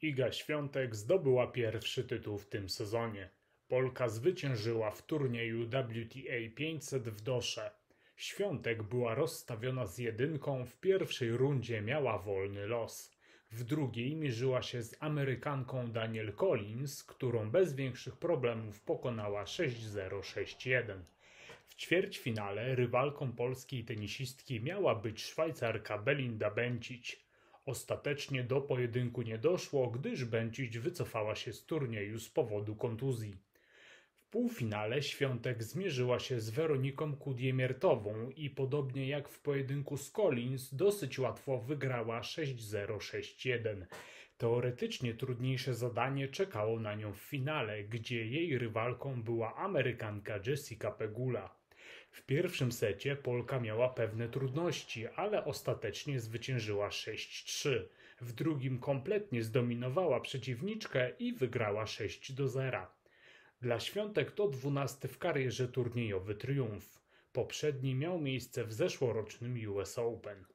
Iga Świątek zdobyła pierwszy tytuł w tym sezonie. Polka zwyciężyła w turnieju WTA 500 w Dosze. Świątek była rozstawiona z jedynką, w pierwszej rundzie miała wolny los. W drugiej mierzyła się z Amerykanką Danielle Collins, którą bez większych problemów pokonała 6-0-6-1. W ćwierćfinale rywalką polskiej tenisistki miała być Szwajcarka Belinda Bencic. Ostatecznie do pojedynku nie doszło, gdyż Bencic wycofała się z turnieju z powodu kontuzji. W półfinale Świątek zmierzyła się z Weroniką Kudiemiertową i podobnie jak w pojedynku z Collins dosyć łatwo wygrała 6-0-6-1. Teoretycznie trudniejsze zadanie czekało na nią w finale, gdzie jej rywalką była Amerykanka Jessica Pegula. W pierwszym secie Polka miała pewne trudności, ale ostatecznie zwyciężyła 6-3. W drugim kompletnie zdominowała przeciwniczkę i wygrała 6-0. Dla Świątek to 12. w karierze turniejowy triumf. Poprzedni miał miejsce w zeszłorocznym US Open.